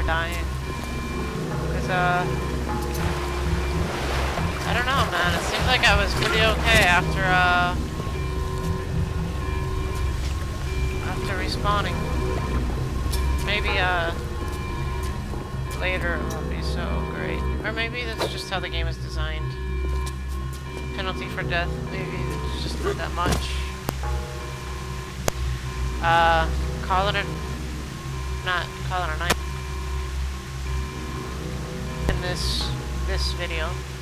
dying. Because, I don't know, man. It seemed like I was pretty okay after respawning. Maybe, later it won't be so great. Or maybe that's just how the game is designed. Penalty for death, maybe it's just not that much. Call it a night in this video.